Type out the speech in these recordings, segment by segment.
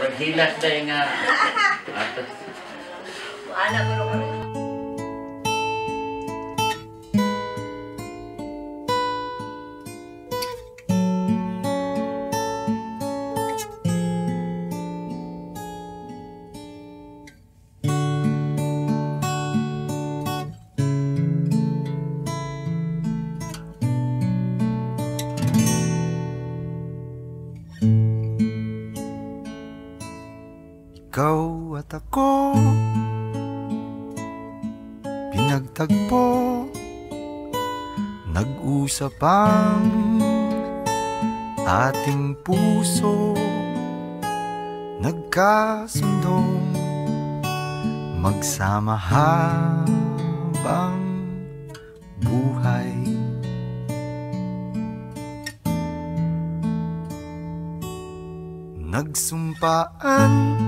Murag hilas dahil nga. Atos. Anak ko rin. Ikaw at ako pinagtagpo, nag-usap ang ating puso, nagkasundong magsama habang buhay. Nagsumpaan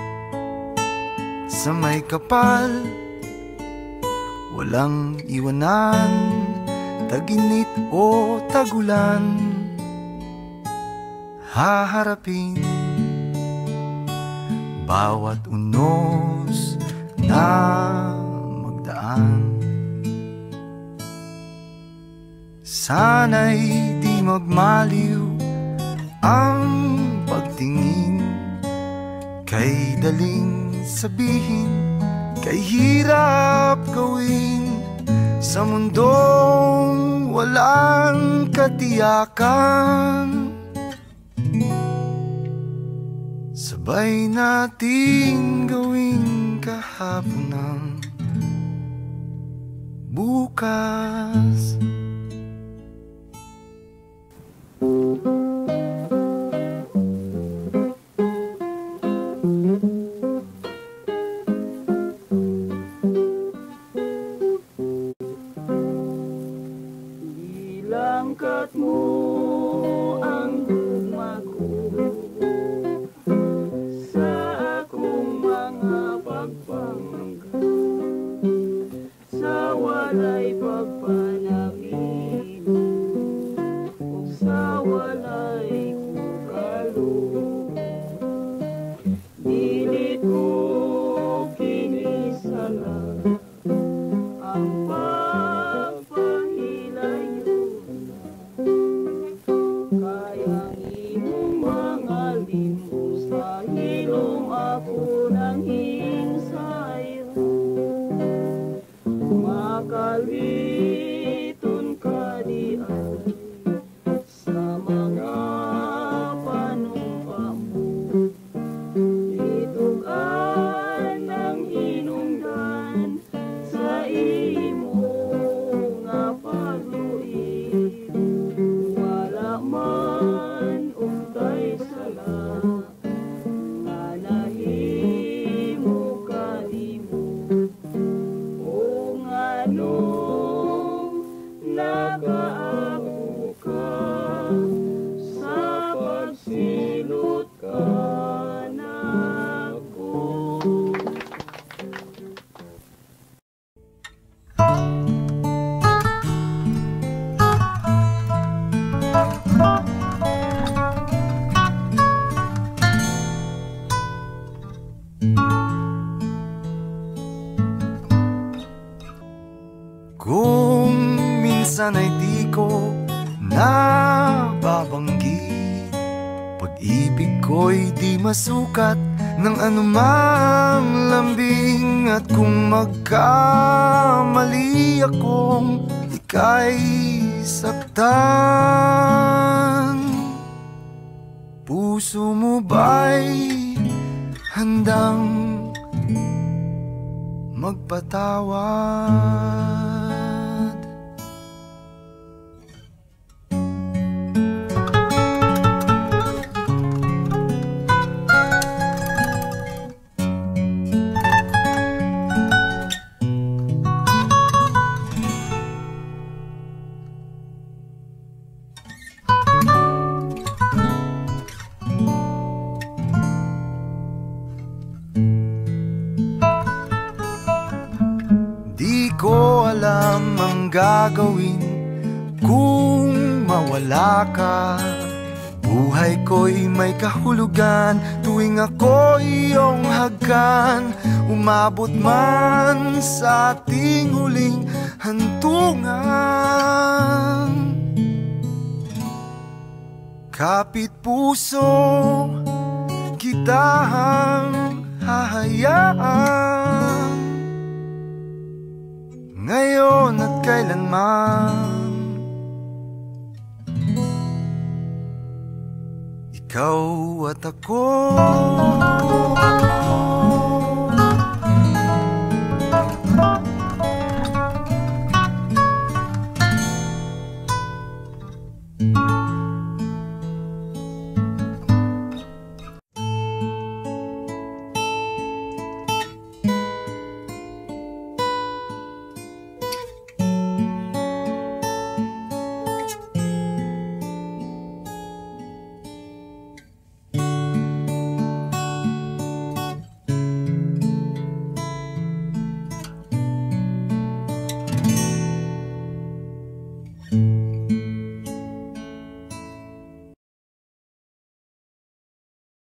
sa may kapal, walang iwanan, taginit o tagulan, haharapin bawat unos na magdaan. Sana'y di magmaliw ang pagtingin, kay daling sabihin, kay hirap gawin sa mundong walang katiyakan. Sabay natin gawin kahapon ng bukas. Ilangkat mo ang gugma ko sa akong mga pagpanggap, sa walay pagpanamit o sa walay kukalo. Dili ko kinisala ang makaliton ka diyan sa mga panumpa mo. Itugan ang hinungdan sa imo nga pagluin. Wala man untay sala nga nahimo kanimo. Nakaako ka sa pagsilot ka nako. Kung minsan ay di ko nababanggit, pag-ibig ko'y di masukat ng anumang lambing. At kung magkamali akong ika'y saktan, puso mo ba'y handang magpatawad? Ko alam ang gagawin kung mawala ka. Buhay ko'y may kahulugan tuwing ako'y iyong hagkan. Umabot man sa ating huling hantungan. Kapit puso kitang hahayaan, ngayon at kailanman. Ikaw at ako